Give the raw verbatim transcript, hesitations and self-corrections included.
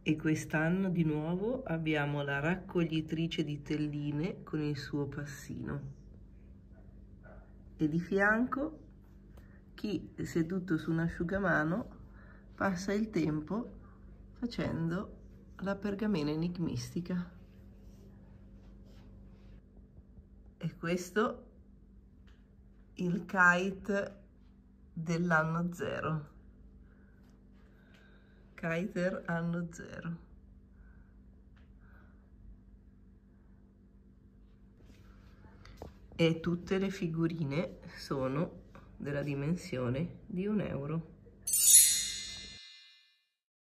E quest'anno di nuovo abbiamo la raccoglitrice di telline con il suo passino. E di fianco chi, seduto su un asciugamano, passa il tempo facendo la pergamena enigmistica. E questo il kite dell'anno zero. Kiter anno zero. E tutte le figurine sono della dimensione di un euro.